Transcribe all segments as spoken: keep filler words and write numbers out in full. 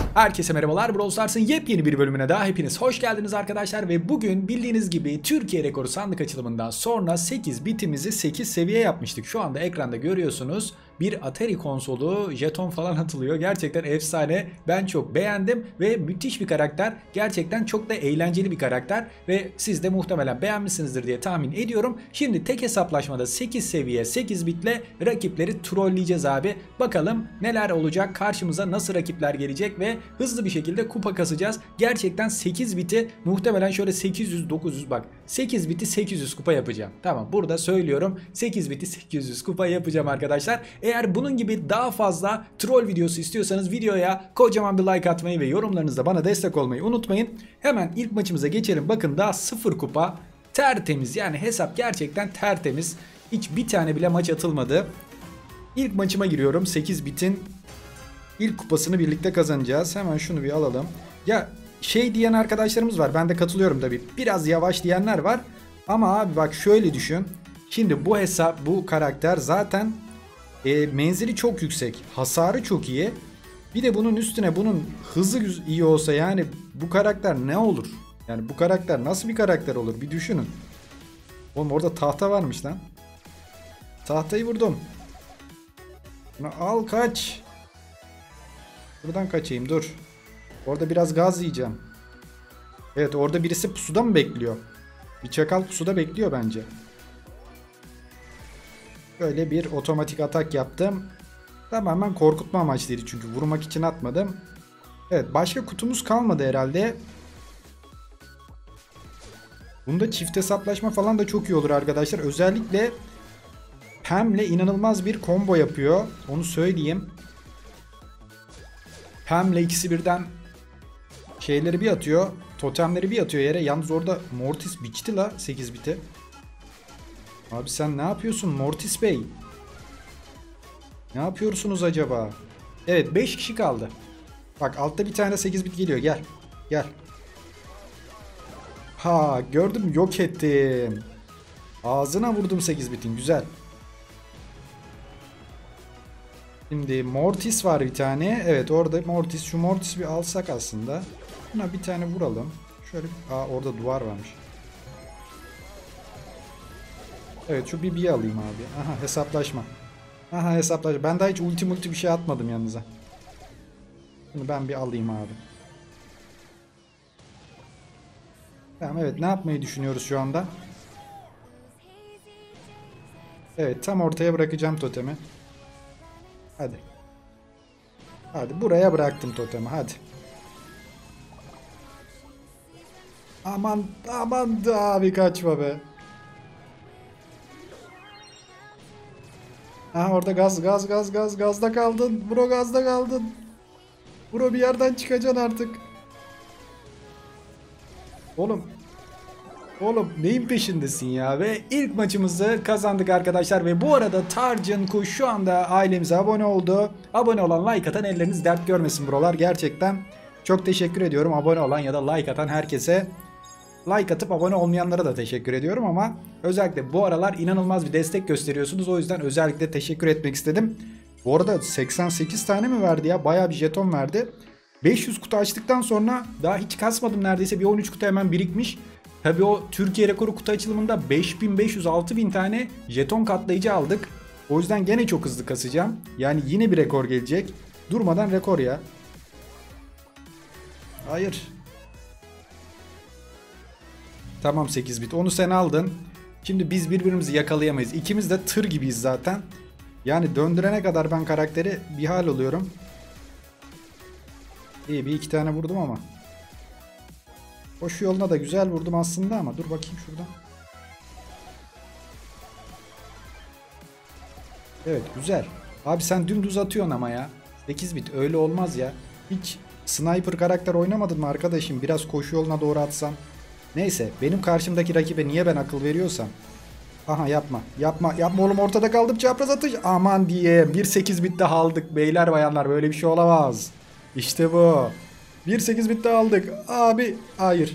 Herkese merhabalar. Brawl Stars'ın yepyeni bir bölümüne daha hepiniz hoş geldiniz arkadaşlar ve bugün bildiğiniz gibi Türkiye rekoru sandık açılımından sonra sekiz bitimizi sekiz seviye yapmıştık. Şu anda ekranda görüyorsunuz. Bir Atari konsolu, jeton falan atılıyor. Gerçekten efsane. Ben çok beğendim ve müthiş bir karakter. Gerçekten çok da eğlenceli bir karakter ve siz de muhtemelen beğenmişsinizdir diye tahmin ediyorum. Şimdi tek hesaplaşmada sekiz seviye sekiz bitle rakipleri trolleyeceğiz abi. Bakalım neler olacak, karşımıza nasıl rakipler gelecek ve hızlı bir şekilde kupa kasacağız. Gerçekten sekiz biti muhtemelen şöyle sekiz yüz dokuz yüz, bak sekiz biti sekiz yüz kupa yapacağım. Tamam, burada söylüyorum, sekiz biti sekiz yüz kupa yapacağım arkadaşlar. Eğer bunun gibi daha fazla troll videosu istiyorsanız videoya kocaman bir like atmayı ve yorumlarınızda bana destek olmayı unutmayın. Hemen ilk maçımıza geçelim. Bakın daha sıfır kupa, tertemiz, yani hesap gerçekten tertemiz. Hiç bir tane bile maç atılmadı. İlk maçıma giriyorum. sekiz bitin İlk kupasını birlikte kazanacağız. Hemen şunu bir alalım. Ya şey diyen arkadaşlarımız var. Ben de katılıyorum tabii. Biraz yavaş diyenler var. Ama abi bak şöyle düşün. Şimdi bu hesap, bu karakter zaten e, menzili çok yüksek. Hasarı çok iyi. Bir de bunun üstüne bunun hızı iyi olsa yani bu karakter ne olur? Yani bu karakter nasıl bir karakter olur? Bir düşünün. Oğlum orada tahta varmış lan. Tahtayı vurdum. Bunu al, kaç. Buradan kaçayım, dur. Orada biraz gaz yiyeceğim. Evet, orada birisi pusuda mı bekliyor? Bir çakal pusuda bekliyor bence. Böyle bir otomatik atak yaptım. Tamamen korkutma amaçlıydı çünkü vurmak için atmadım. Evet, başka kutumuz kalmadı herhalde. Bunda çift hesaplaşma falan da çok iyi olur arkadaşlar. Özellikle Pam'le inanılmaz bir combo yapıyor. Onu söyleyeyim. Pam'le ikisi birden şeyleri bir atıyor. Totemleri bir atıyor yere. Yalnız orada Mortis biçti la sekiz biti. Abi sen ne yapıyorsun Mortis Bey? Ne yapıyorsunuz acaba? Evet, beş kişi kaldı. Bak altta bir tane sekiz bit geliyor. Gel. Gel. Ha, gördün mü? Yok ettim. Ağzına vurdum sekiz bitin. Güzel. Şimdi Mortis var bir tane. Evet, orada Mortis. Şu Mortis'i bir alsak aslında. Buna bir tane vuralım. Şöyle. Aa, orada duvar varmış. Evet, şu Bibi'yi alayım abi. Aha, hesaplaşma. Aha, hesaplaşma. Ben daha hiç ulti multi bir şey atmadım yanınıza. Bunu ben bir alayım abi. Tamam, evet, ne yapmayı düşünüyoruz şu anda? Evet, tam ortaya bırakacağım totemi. Hadi. Hadi, buraya bıraktım totemi, hadi. Aman aman da abi, kaçma be. Aha, orada gaz gaz gaz gaz gazda kaldın. Bro, gazda kaldın. Bro, bir yerden çıkacaksın artık. Oğlum. Oğlum neyin peşindesin ya? Ve ilk maçımızı kazandık arkadaşlar. Ve bu arada Tarcan Kuş şu anda ailemize abone oldu. Abone olan, like atan elleriniz dert görmesin brolar. Gerçekten çok teşekkür ediyorum. Abone olan ya da like atan herkese. Like atıp abone olmayanlara da teşekkür ediyorum ama özellikle bu aralar inanılmaz bir destek gösteriyorsunuz. O yüzden özellikle teşekkür etmek istedim. Bu arada seksen sekiz tane mi verdi ya? Bayağı bir jeton verdi. beş yüz kutu açtıktan sonra daha hiç kasmadım neredeyse. Bir on üç kutu hemen birikmiş. Tabii o Türkiye rekoru kutu açılımında beş bin beş yüz altı bin tane jeton katlayıcı aldık. O yüzden gene çok hızlı kasacağım. Yani yine bir rekor gelecek. Durmadan rekor ya. Hayır. Tamam, sekiz bit. Onu sen aldın. Şimdi biz birbirimizi yakalayamayız. İkimiz de tır gibiyiz zaten. Yani döndürene kadar ben karakteri bir hal oluyorum. İyi, bir iki tane vurdum ama. Koşu yoluna da güzel vurdum aslında ama dur bakayım şuradan. Evet, güzel. Abi sen dümdüz atıyorsun ama ya. sekiz bit öyle olmaz ya. Hiç sniper karakter oynamadın mı arkadaşım? Biraz koşu yoluna doğru atsan. Neyse, benim karşımdaki rakibe niye ben akıl veriyorsam. Aha, yapma. Yapma. Yapma oğlum, ortada kaldım. Çapraz atış. Aman diye. bir sekiz bit daha aldık. Beyler bayanlar, böyle bir şey olamaz. İşte bu. bir sekiz bit daha aldık. Abi. Hayır.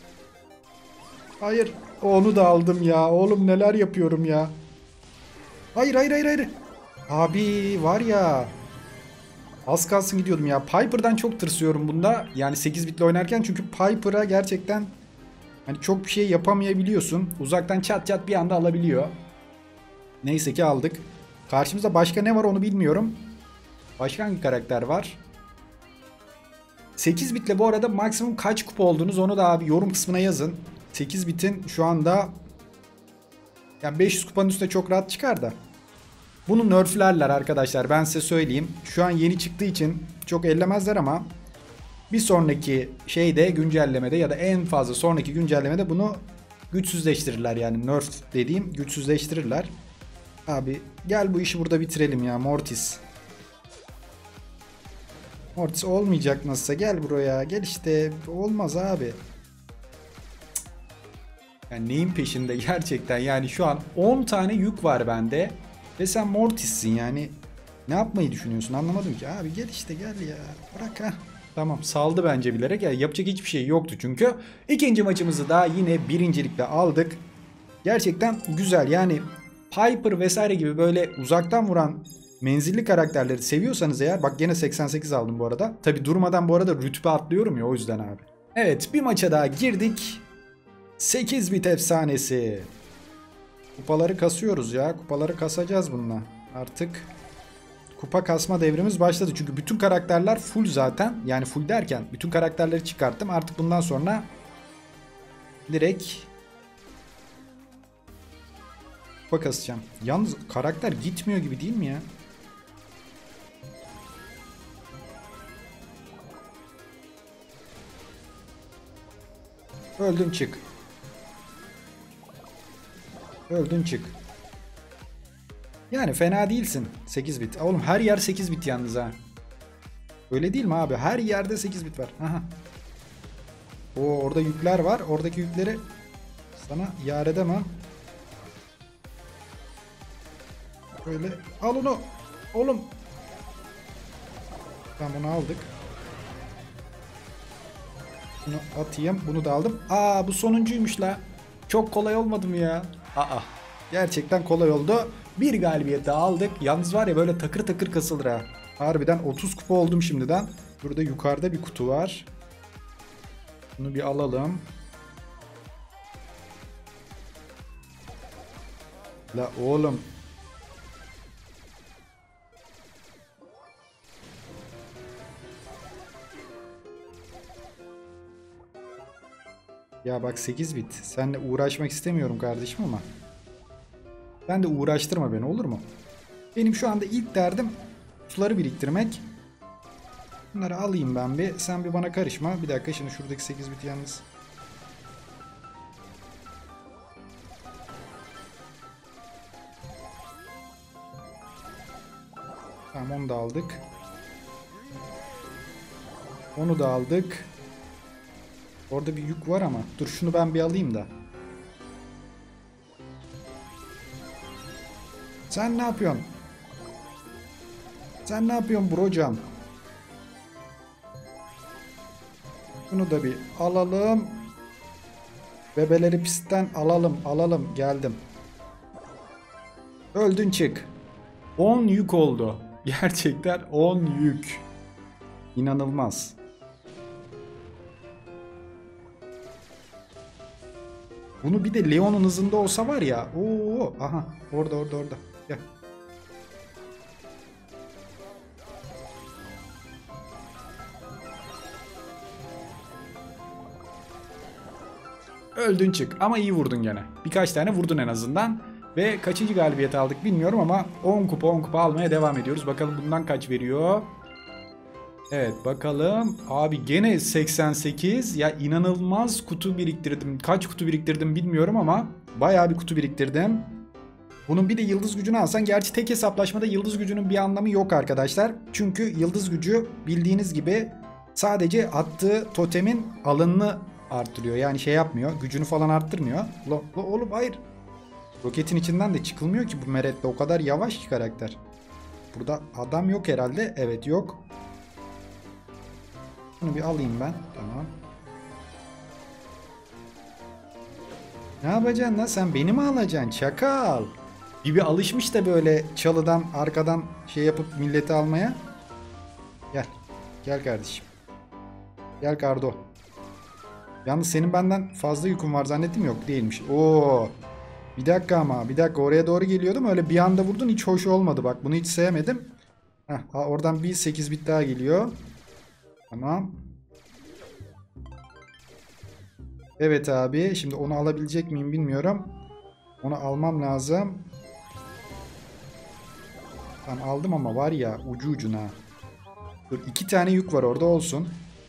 Hayır. Onu da aldım ya. Oğlum neler yapıyorum ya. Hayır hayır hayır hayır. Abi var ya. Az kalsın gidiyordum ya. Piper'dan çok tırsıyorum bunda. Yani sekiz bitle oynarken, çünkü Piper'a gerçekten hani çok bir şey yapamayabiliyorsun. Uzaktan çat çat bir anda alabiliyor. Neyse ki aldık. Karşımızda başka ne var onu bilmiyorum. Başka hangi karakter var? sekiz bitle bu arada maksimum kaç kupa oldunuz onu da abi yorum kısmına yazın. sekiz bitin şu anda yani beş yüz kupanın üstüne çok rahat çıkar da. Bunu nerflerler arkadaşlar, ben size söyleyeyim. Şu an yeni çıktığı için çok ellemezler ama bir sonraki şeyde, güncellemede ya da en fazla sonraki güncellemede bunu güçsüzleştirirler, yani nerf dediğim güçsüzleştirirler. Abi gel bu işi burada bitirelim ya Mortis. Mortis olmayacak nasılsa, gel buraya gel işte, olmaz abi. Yani neyin peşinde gerçekten, yani şu an on tane yük var bende ve sen Mortis'sin, yani ne yapmayı düşünüyorsun anlamadım ki. Abi gel işte gel ya, bırak ha. Tamam, saldı bence bilerek ya, yapacak hiçbir şey yoktu çünkü. İkinci maçımızı da yine birincilikle aldık. Gerçekten güzel yani. Piper vesaire gibi böyle uzaktan vuran menzilli karakterleri seviyorsanız eğer, bak gene seksen sekiz aldım bu arada. Tabi durmadan bu arada rütbe atlıyorum ya, o yüzden abi. Evet, bir maça daha girdik. sekiz bit efsanesi. Kupaları kasıyoruz ya. Kupaları kasacağız bununla. Artık kupa kasma devrimiz başladı. Çünkü bütün karakterler full zaten. Yani full derken bütün karakterleri çıkarttım. Artık bundan sonra direkt kupa kasacağım. Yalnız karakter gitmiyor gibi değil mi ya? Öldün çık. Öldün çık. Yani fena değilsin. sekiz bit. Oğlum her yer sekiz bit yalnız ha. Öyle değil mi abi? Her yerde sekiz bit var. Aha. O orada yükler var. Oradaki yükleri sana yar edemem. Böyle al onu. Oğlum. Tamam, bunu aldık. Bunu atayım. Bunu da aldım. Aa, bu sonuncuymuş la. Çok kolay olmadı mı ya? Aa. Gerçekten kolay oldu. Bir galibiyet daha aldık. Yalnız var ya, böyle takır takır kasılır ha. Harbiden otuz kupa oldum şimdiden. Burada yukarıda bir kutu var. Bunu bir alalım. La oğlum. Ya bak sekiz bit. Seninle uğraşmak istemiyorum kardeşim ama. Ben de uğraştırma beni, olur mu? Benim şu anda ilk derdim suları biriktirmek. Bunları alayım ben bir. Sen bir bana karışma. Bir dakika, şimdi şuradaki sekiz bit yalnız. Tamam, onu da aldık. Onu da aldık. Orada bir yük var ama. Dur şunu ben bir alayım da. Sen ne yapıyorsun? Sen ne yapıyorsun brocan? Bunu da bir alalım. Bebeleri pistten alalım. Alalım. Geldim. Öldün çık. on yük oldu. Gerçekten on yük. İnanılmaz. Bunu bir de Leon'un hızında olsa var ya. Oo, aha. Orada orada orada. Gel. Öldün çık ama iyi vurdun gene. Birkaç tane vurdun en azından. Ve kaçıncı galibiyet aldık bilmiyorum ama on kupa on kupa almaya devam ediyoruz. Bakalım bundan kaç veriyor. Evet bakalım. Abi gene seksen sekiz. Ya inanılmaz kutu biriktirdim. Kaç kutu biriktirdim bilmiyorum ama bayağı bir kutu biriktirdim. Bunun bir de yıldız gücünü alsan. Gerçi tek hesaplaşmada yıldız gücünün bir anlamı yok arkadaşlar. Çünkü yıldız gücü bildiğiniz gibi sadece attığı totemin alanını arttırıyor. Yani şey yapmıyor. Gücünü falan arttırmıyor. Lo, lo, oğlum hayır. Roketin içinden de çıkılmıyor ki bu Meret'le. O kadar yavaş ki karakter. Burada adam yok herhalde. Evet yok. Bunu bir alayım ben. Tamam. Ne yapacaksın lan? Sen beni mi alacaksın? Çakal. Bibi alışmış da böyle çalıdan arkadan şey yapıp milleti almaya. Gel. Gel kardeşim. Gel Kardo. Yalnız senin benden fazla yükün var zannettim, yok değilmiş. Oo. Bir dakika ama bir dakika, oraya doğru geliyordum öyle bir anda vurdun, hiç hoş olmadı bak, bunu hiç sevmedim. Heh, oradan bir sekiz bit daha geliyor. Tamam. Evet abi, şimdi onu alabilecek miyim bilmiyorum. Onu almam lazım. Tamam aldım ama var ya ucu ucuna. Dur, iki tane yük var orada, olsun.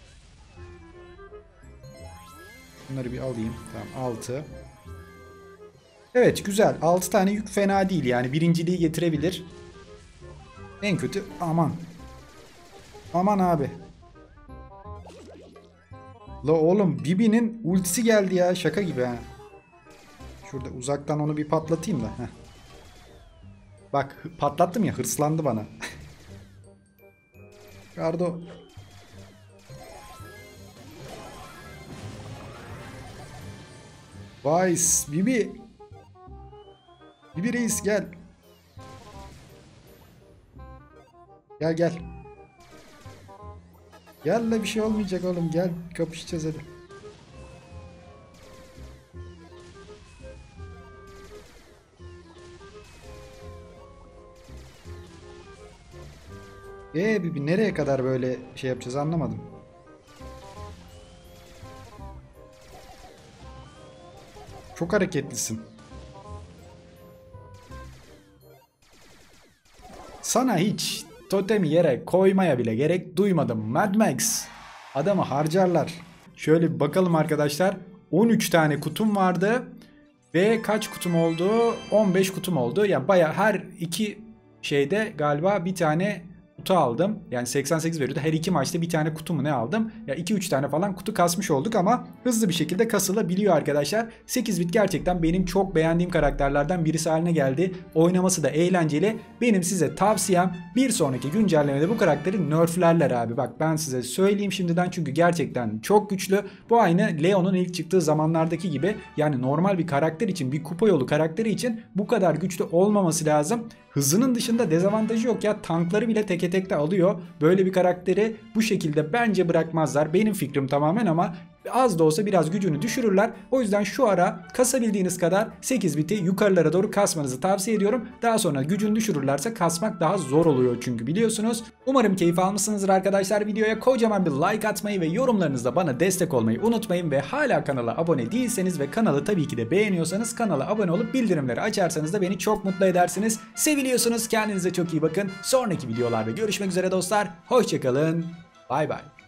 Bunları bir alayım. Tamam, altı. Evet güzel, altı tane yük fena değil yani, birinciliği getirebilir. En kötü aman. Aman abi. La oğlum, Bibi'nin ultisi geldi ya, şaka gibi ha. Şurada uzaktan onu bir patlatayım da. Heh. Bak patlattım ya, hırslandı bana. Gardo. Vice. Bibi. Bibi reis gel. Gel gel. Gel de bir şey olmayacak oğlum, gel kapışacağız hadi. Ee Bibi, nereye kadar böyle şey yapacağız anlamadım. Çok hareketlisin. Sana hiç totemi yere koymaya bile gerek duymadım Mad Max. Adamı harcarlar. Şöyle bir bakalım arkadaşlar. on üç tane kutum vardı. Ve kaç kutum oldu? on beş kutum oldu. Yani baya her iki şeyde galiba bir tane kutu aldım. Yani seksen sekiz veriyordu. Her iki maçta bir tane kutu mu ne aldım? Ya iki üç tane falan kutu kasmış olduk ama hızlı bir şekilde kasılabiliyor arkadaşlar. sekiz bit gerçekten benim çok beğendiğim karakterlerden birisi haline geldi. Oynaması da eğlenceli. Benim size tavsiyem, bir sonraki güncellemede bu karakteri nerflerler abi. Bak ben size söyleyeyim şimdiden, çünkü gerçekten çok güçlü. Bu aynı Leon'un ilk çıktığı zamanlardaki gibi. Yani normal bir karakter için, bir kupa yolu karakteri için bu kadar güçlü olmaması lazım. Hızının dışında dezavantajı yok ya, tankları bile teke tekte alıyor. Böyle bir karakteri bu şekilde bence bırakmazlar. Benim fikrim tamamen, ama az da olsa biraz gücünü düşürürler. O yüzden şu ara kasabildiğiniz kadar sekiz biti yukarılara doğru kasmanızı tavsiye ediyorum. Daha sonra gücünü düşürürlerse kasmak daha zor oluyor çünkü, biliyorsunuz. Umarım keyif almışsınızdır arkadaşlar. Videoya kocaman bir like atmayı ve yorumlarınızda bana destek olmayı unutmayın. Ve hala kanala abone değilseniz ve kanalı tabii ki de beğeniyorsanız kanala abone olup bildirimleri açarsanız da beni çok mutlu edersiniz. Seviliyorsunuz, kendinize çok iyi bakın. Sonraki videolarda görüşmek üzere dostlar. Hoşçakalın. Bay bay.